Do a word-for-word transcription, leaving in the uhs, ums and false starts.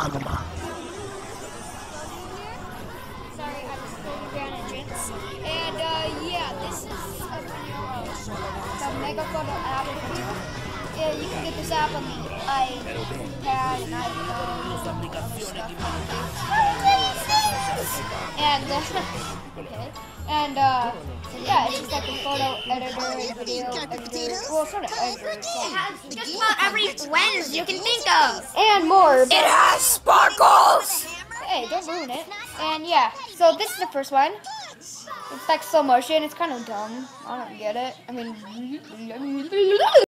Sorry, I just pulled Grand Entrance. And uh, yeah, this is a video of the Mega Photo app review. Yeah, you can get this app on the iPad and iPhone and stuff like that. And uh, okay, and uh, yeah, it's just like a photo editor and video editor. Well, sort of editor. It has just about every lens you can think of. And more. It has sparkles. Hey, don't ruin it. And yeah, so this is the first one. It's like slow motion. It's kind of dumb. I don't get it. I mean.